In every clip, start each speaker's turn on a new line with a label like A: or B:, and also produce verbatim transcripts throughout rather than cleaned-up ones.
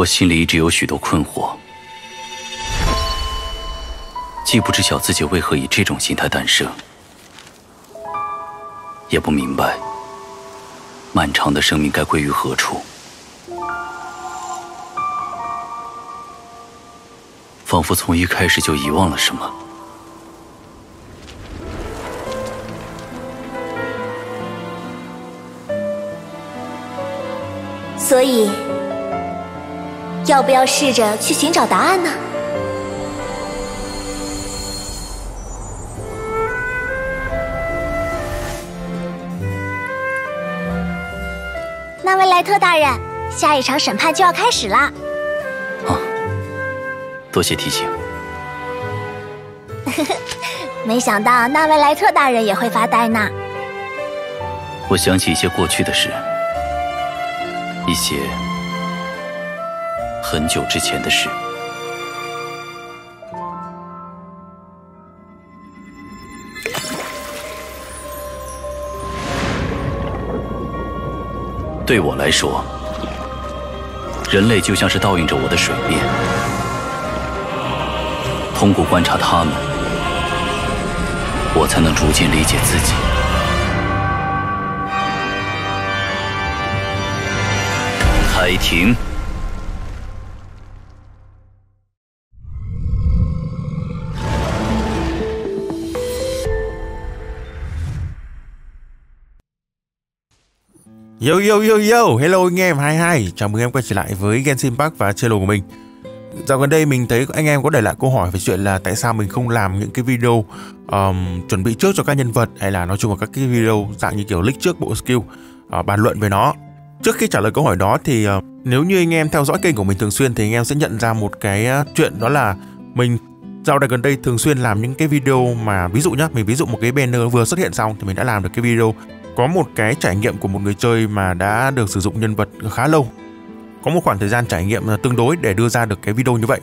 A: 我心里一直有许多困惑，既不知晓自己为何以这种形态诞生，也不明白漫长的生命该归于何处。仿佛从一开始就遗忘了什么。
B: 所以，要不要试着去寻找答案呢？纳维莱特大人，下一场审判就要开始啦！
A: 啊，多谢提醒。
B: 没想到纳维莱特大人也会发呆呢。
A: 我想起一些过去的事，一些很久之前的事。对我来说，人类就像是倒映着我的水面，通过观察他们，我才能逐渐理解自己。开庭。
C: Yo yo yo yo, hello anh em hai hai, chào mừng em quay trở lại với Genshin Impact và channel của mình. Dạo gần đây mình thấy anh em có để lại câu hỏi về chuyện là tại sao mình không làm những cái video um, chuẩn bị trước cho các nhân vật, hay là nói chung là các cái video dạng như kiểu leak trước bộ skill, uh, bàn luận về nó. Trước khi trả lời câu hỏi đó thì uh, nếu như anh em theo dõi kênh của mình thường xuyên thì anh em sẽ nhận ra một cái uh, chuyện, đó là mình dạo này gần đây thường xuyên làm những cái video mà ví dụ nhá, mình ví dụ một cái banner vừa xuất hiện xong thì mình đã làm được cái video có một cái trải nghiệm của một người chơi mà đã được sử dụng nhân vật khá lâu, có một khoảng thời gian trải nghiệm tương đối để đưa ra được cái video như vậy,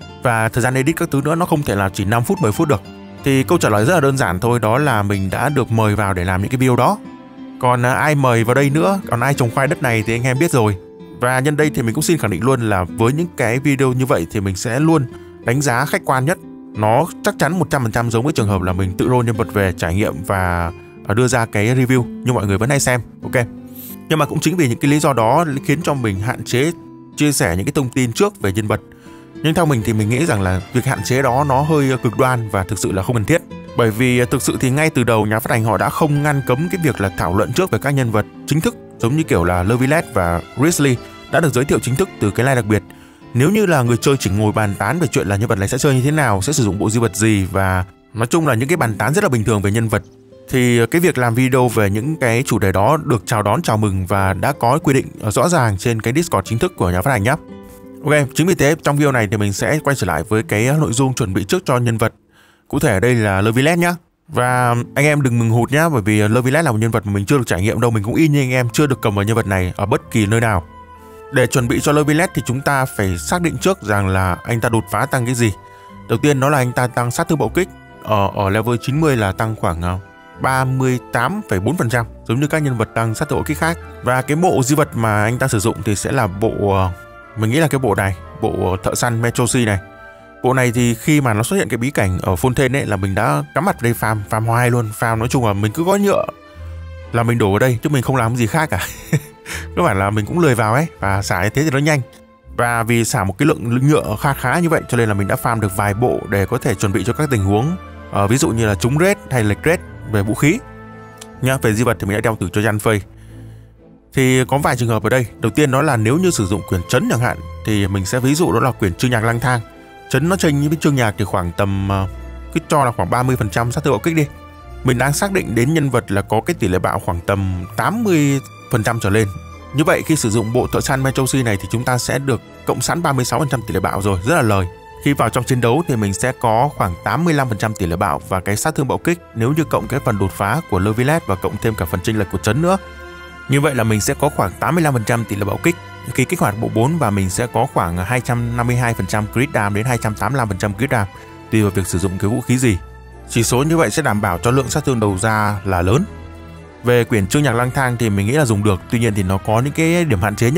C: và thời gian edit các thứ nữa nó không thể là chỉ năm phút mười phút được. Thì câu trả lời rất là đơn giản thôi, đó là mình đã được mời vào để làm những cái video đó. Còn ai mời vào đây nữa, còn ai trồng khoai đất này thì anh em biết rồi. Và nhân đây thì mình cũng xin khẳng định luôn là với những cái video như vậy thì mình sẽ luôn đánh giá khách quan nhất. Nó chắc chắn một trăm phần trăm giống với trường hợp là mình tự roll nhân vật về trải nghiệm và đưa ra cái review như mọi người vẫn hay xem. Ok. Nhưng mà cũng chính vì những cái lý do đó khiến cho mình hạn chế chia sẻ những cái thông tin trước về nhân vật. Nhưng theo mình thì mình nghĩ rằng là việc hạn chế đó nó hơi cực đoan và thực sự là không cần thiết. Bởi vì thực sự thì ngay từ đầu nhà phát hành họ đã không ngăn cấm cái việc là thảo luận trước về các nhân vật chính thức, giống như kiểu là Levilet và Grizzly đã được giới thiệu chính thức từ cái line đặc biệt. Nếu như là người chơi chỉ ngồi bàn tán về chuyện là nhân vật này sẽ chơi như thế nào, sẽ sử dụng bộ di vật gì, và nói chung là những cái bàn tán rất là bình thường về nhân vật, thì cái việc làm video về những cái chủ đề đó được chào đón chào mừng và đã có quy định rõ ràng trên cái Discord chính thức của nhà phát hành nhé. Ok, chính vì thế trong video này thì mình sẽ quay trở lại với cái nội dung chuẩn bị trước cho nhân vật. Cụ thể ở đây là Levilet nhá. Và anh em đừng mừng hụt nhá, bởi vì Levilet là một nhân vật mà mình chưa được trải nghiệm đâu, mình cũng y như anh em chưa được cầm vào nhân vật này ở bất kỳ nơi nào. Để chuẩn bị cho Levilet thì chúng ta phải xác định trước rằng là anh ta đột phá tăng cái gì. Đầu tiên đó là anh ta tăng sát thương bạo kích, ở, ở level chín mươi là tăng khoảng ba mươi tám phẩy bốn phần trăm, giống như các nhân vật tăng sát thương bạo kích khác. Và cái bộ di vật mà anh ta sử dụng thì sẽ là bộ, mình nghĩ là cái bộ này, bộ thợ săn Metrosi này. Bộ này thì khi mà nó xuất hiện cái bí cảnh ở Fontaine ấy là mình đã cắm mặt đây farm, farm hoài luôn, farm nói chung là mình cứ gói nhựa là mình đổ ở đây chứ mình không làm gì khác cả. Các bạn là mình cũng lười vào ấy, và xả như thế thì nó nhanh. Và vì xả một cái lượng nhựa khá khá như vậy cho nên là mình đã farm được vài bộ để có thể chuẩn bị cho các tình huống, uh, ví dụ như là trúng raid hay lệch raid về vũ khí nhá. Về di vật thì mình đã đeo từ cho Jan Phây. Thì có vài trường hợp ở đây. Đầu tiên đó là nếu như sử dụng quyền trấn chẳng hạn thì mình sẽ ví dụ đó là quyền chương nhạc lang thang. Trấn nó chênh với chương nhạc thì khoảng tầm uh, cứ cho là khoảng ba mươi phần trăm sát thương bạo kích đi. Mình đang xác định đến nhân vật là có cái tỷ lệ bạo khoảng tầm tám mươi phần trăm trở lên. Như vậy khi sử dụng bộ thợ săn Metrosi này thì chúng ta sẽ được cộng sẵn ba mươi sáu phần trăm tỷ lệ bạo rồi, rất là lời. Khi vào trong chiến đấu thì mình sẽ có khoảng tám mươi lăm phần trăm tỷ lệ bạo và cái sát thương bạo kích nếu như cộng cái phần đột phá của Levilet và cộng thêm cả phần chênh lệch của trấn nữa. Như vậy là mình sẽ có khoảng tám mươi lăm phần trăm tỷ lệ bạo kích khi kích hoạt bộ bốn, và mình sẽ có khoảng hai trăm năm mươi hai phần trăm crit damage đến hai trăm tám mươi lăm phần trăm crit damage tùy vào việc sử dụng cái vũ khí gì. Chỉ số như vậy sẽ đảm bảo cho lượng sát thương đầu ra là lớn. Về quyển chương nhạc lang thang thì mình nghĩ là dùng được, tuy nhiên thì nó có những cái điểm hạn chế nhất định.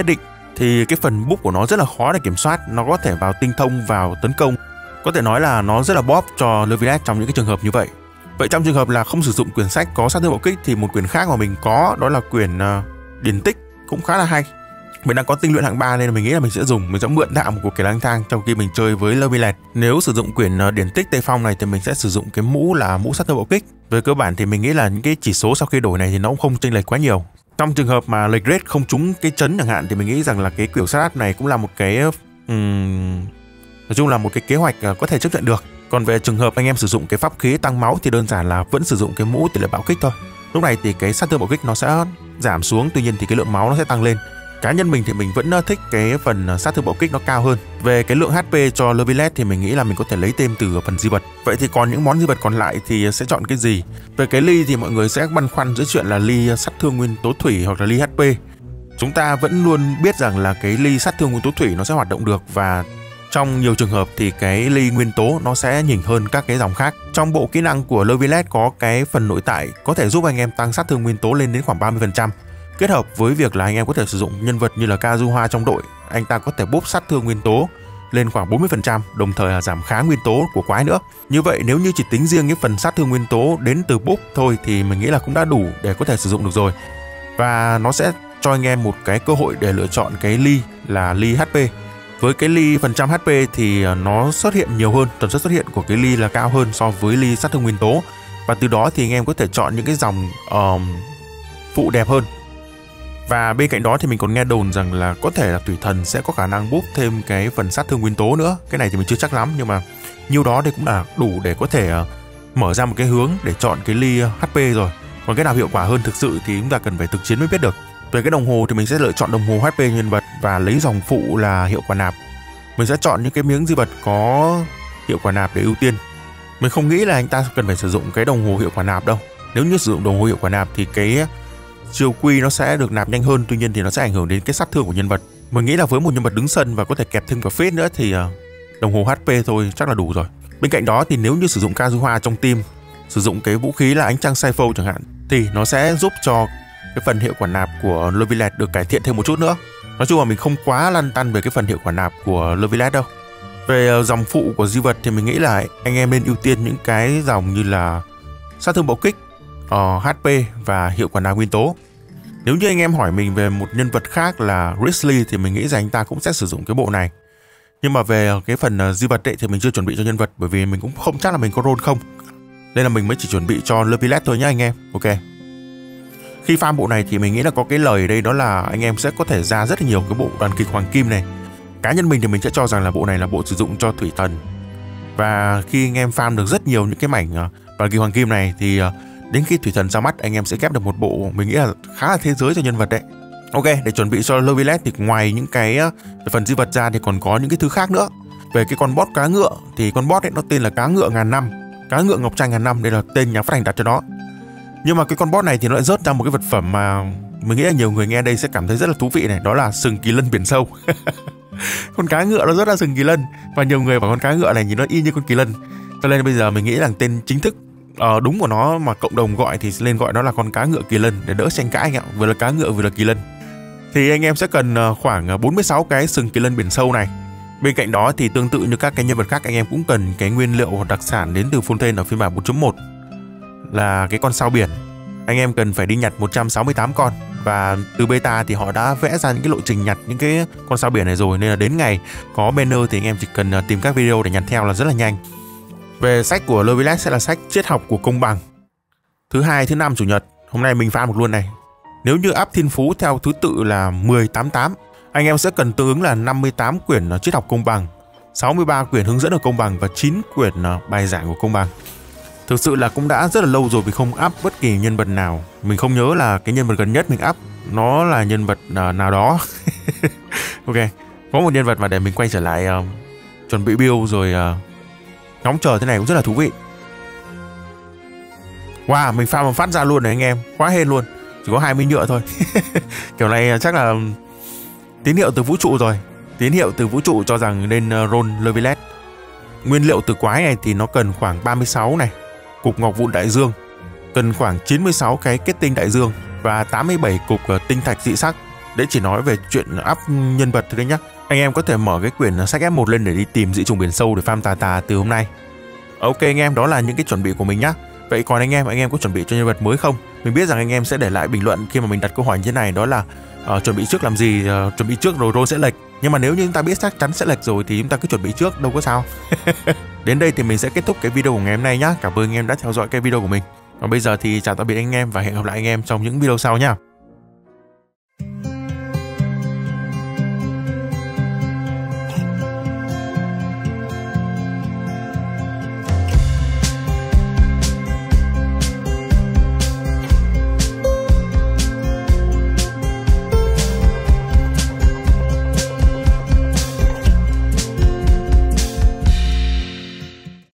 C: thì cái phần búp của nó rất là khó để kiểm soát. Nó có thể vào tinh thông, vào tấn công. Có thể nói là nó rất là bóp cho Levilas trong những cái trường hợp như vậy. Vậy trong trường hợp là không sử dụng quyển sách có sát thương bạo kích thì một quyển khác mà mình có đó là quyển uh, điển tích cũng khá là hay. Mình đang có tinh luyện hạng ba nên là mình nghĩ là mình sẽ dùng, mình sẽ mượn đạo một của kẻ lang thang trong khi mình chơi với Levilas. Nếu sử dụng quyển uh, điển tích Tây Phong này thì mình sẽ sử dụng cái mũ là mũ sát thương bạo kích. Về cơ bản thì mình nghĩ là những cái chỉ số sau khi đổi này thì nó cũng không chênh lệch quá nhiều. Trong trường hợp mà lệch rate không trúng cái chấn chẳng hạn thì mình nghĩ rằng là cái kiểu sát này cũng là một cái um, nói chung là một cái kế hoạch uh, có thể chấp nhận được. Còn về trường hợp anh em sử dụng cái pháp khí tăng máu thì đơn giản là vẫn sử dụng cái mũ tỷ lệ bạo kích thôi. Lúc này thì cái sát thương bạo kích nó sẽ giảm xuống, tuy nhiên thì cái lượng máu nó sẽ tăng lên. Cá nhân mình thì mình vẫn thích cái phần sát thương bạo kích nó cao hơn. Về cái lượng hát pê cho Levilas thì mình nghĩ là mình có thể lấy thêm từ phần di vật. Vậy thì còn những món di vật còn lại thì sẽ chọn cái gì? Về cái ly thì mọi người sẽ băn khoăn giữa chuyện là ly sát thương nguyên tố thủy hoặc là ly hát pê. Chúng ta vẫn luôn biết rằng là cái ly sát thương nguyên tố thủy nó sẽ hoạt động được, và trong nhiều trường hợp thì cái ly nguyên tố nó sẽ nhỉnh hơn các cái dòng khác. Trong bộ kỹ năng của Levilas có cái phần nội tại có thể giúp anh em tăng sát thương nguyên tố lên đến khoảng ba mươi phần trăm. Kết hợp với việc là anh em có thể sử dụng nhân vật như là Kazuha trong đội, anh ta có thể búp sát thương nguyên tố lên khoảng bốn mươi phần trăm, đồng thời là giảm kháng nguyên tố của quái nữa. Như vậy nếu như chỉ tính riêng cái phần sát thương nguyên tố đến từ búp thôi thì mình nghĩ là cũng đã đủ để có thể sử dụng được rồi. Và nó sẽ cho anh em một cái cơ hội để lựa chọn cái ly là ly hát pê. Với cái ly phần trăm hát pê thì nó xuất hiện nhiều hơn, tần suất xuất hiện của cái ly là cao hơn so với ly sát thương nguyên tố. Và từ đó thì anh em có thể chọn những cái dòng um, phụ đẹp hơn. Và bên cạnh đó thì mình còn nghe đồn rằng là có thể là Thủy Thần sẽ có khả năng búp thêm cái phần sát thương nguyên tố nữa. Cái này thì mình chưa chắc lắm, nhưng mà nhiêu đó thì cũng là đủ để có thể uh, mở ra một cái hướng để chọn cái ly hát pê rồi. Còn cái nào hiệu quả hơn thực sự thì chúng ta cần phải thực chiến mới biết được. Về cái đồng hồ thì mình sẽ lựa chọn đồng hồ hát pê nhân vật và lấy dòng phụ là hiệu quả nạp. Mình sẽ chọn những cái miếng di vật có hiệu quả nạp để ưu tiên. Mình không nghĩ là anh ta cần phải sử dụng cái đồng hồ hiệu quả nạp đâu. Nếu như sử dụng đồng hồ hiệu quả nạp thì cái chiêu quy nó sẽ được nạp nhanh hơn, tuy nhiên thì nó sẽ ảnh hưởng đến cái sát thương của nhân vật. Mình nghĩ là với một nhân vật đứng sân và có thể kẹp thêm cả phết nữa thì đồng hồ hát pê thôi chắc là đủ rồi. Bên cạnh đó thì nếu như sử dụng Kazuha trong team, sử dụng cái vũ khí là ánh trăng Saifo chẳng hạn, thì nó sẽ giúp cho cái phần hiệu quả nạp của Levilas được cải thiện thêm một chút nữa. Nói chung là mình không quá lăn tăn về cái phần hiệu quả nạp của Levilas đâu. Về dòng phụ của di vật thì mình nghĩ là anh em nên ưu tiên những cái dòng như là sát thương bạo kích, uh, hát pê và hiệu quả nạp nguyên tố. Nếu như anh em hỏi mình về một nhân vật khác là Risley thì mình nghĩ rằng anh ta cũng sẽ sử dụng cái bộ này. Nhưng mà về cái phần uh, di vật ấy, thì mình chưa chuẩn bị cho nhân vật, bởi vì mình cũng không chắc là mình có roll không, nên là mình mới chỉ chuẩn bị cho Levilas thôi nhá anh em. Ok. Khi farm bộ này thì mình nghĩ là có cái lời ở đây, đó là anh em sẽ có thể ra rất là nhiều cái bộ đoàn kịch hoàng kim này. Cá nhân mình thì mình sẽ cho rằng là bộ này là bộ sử dụng cho Thủy Thần. Và khi anh em farm được rất nhiều những cái mảnh uh, đoàn kịch hoàng kim này thì uh, đến khi Thủy Thần ra mắt anh em sẽ ghép được một bộ mình nghĩ là khá là thế giới cho nhân vật đấy. Ok, để chuẩn bị cho Levilas thì ngoài những cái uh, phần di vật ra thì còn có những cái thứ khác nữa. Về cái con boss cá ngựa thì con boss ấy nó tên là cá ngựa ngàn năm, cá ngựa ngọc trai ngàn năm, đây là tên nhà phát hành đặt cho nó. Nhưng mà cái con boss này thì nó lại rớt ra một cái vật phẩm mà mình nghĩ là nhiều người nghe đây sẽ cảm thấy rất là thú vị này, đó là sừng kỳ lân biển sâu. Con cá ngựa nó rớt ra sừng kỳ lân, và nhiều người bảo con cá ngựa này nhìn nó y như con kỳ lân, cho nên bây giờ mình nghĩ rằng tên chính thức uh, đúng của nó mà cộng đồng gọi thì lên gọi nó là con cá ngựa kỳ lân để đỡ tranh cãi anh ạ, vừa là cá ngựa vừa là kỳ lân. Thì anh em sẽ cần uh, khoảng bốn mươi sáu cái sừng kỳ lân biển sâu này. Bên cạnh đó thì tương tự như các cái nhân vật khác, anh em cũng cần cái nguyên liệu đặc sản đến từ Fontaine ở phiên bản bốn chấm một là cái con sao biển. Anh em cần phải đi nhặt một trăm sáu mươi tám con, và từ beta thì họ đã vẽ ra những cái lộ trình nhặt những cái con sao biển này rồi, nên là đến ngày có banner thì anh em chỉ cần tìm các video để nhặt theo là rất là nhanh. Về sách của Levilas sẽ là sách triết học của công bằng, thứ hai, thứ năm, chủ nhật. Hôm nay mình farm một luôn này. Nếu như áp thiên phú theo thứ tự là mười tám tám, anh em sẽ cần tương ứng là năm mươi tám quyển triết học công bằng, sáu mươi ba quyển hướng dẫn ở công bằng và chín quyển bài giảng của công bằng. Thực sự là cũng đã rất là lâu rồi mình không up bất kỳ nhân vật nào. Mình không nhớ là cái nhân vật gần nhất mình up nó là nhân vật nào đó. Ok, có một nhân vật mà để mình quay trở lại uh, chuẩn bị build rồi uh, ngóng chờ thế này cũng rất là thú vị. Wow, mình farm một phát ra luôn này anh em, quá hên luôn. Chỉ có hai mươi nhựa thôi. Kiểu này chắc là tín hiệu từ vũ trụ rồi. Tín hiệu từ vũ trụ cho rằng nên uh, roll Levilas. Nguyên liệu từ quái này thì nó cần khoảng ba mươi sáu này, cục ngọc vụn đại dương, cần khoảng chín mươi sáu cái kết tinh đại dương và tám mươi bảy cục uh, tinh thạch dị sắc Đấy chỉ nói về chuyện up nhân vật thôi đấy nhá. Anh em có thể mở cái quyển sách ép một lên để đi tìm dị trùng biển sâu để farm tà tà từ hôm nay. Ok anh em, đó là những cái chuẩn bị của mình nhá. Vậy còn anh em, anh em có chuẩn bị cho nhân vật mới không? Mình biết rằng anh em sẽ để lại bình luận khi mà mình đặt câu hỏi như thế này, đó là uh, chuẩn bị trước làm gì, uh, chuẩn bị trước rồi rồi sẽ lệch. Nhưng mà nếu như chúng ta biết chắc chắn sẽ lệch rồi thì chúng ta cứ chuẩn bị trước, đâu có sao. Đến đây thì mình sẽ kết thúc cái video của ngày hôm nay nhá. Cảm ơn anh em đã theo dõi cái video của mình. Còn bây giờ thì chào tạm biệt anh em và hẹn gặp lại anh em trong những video sau nhá.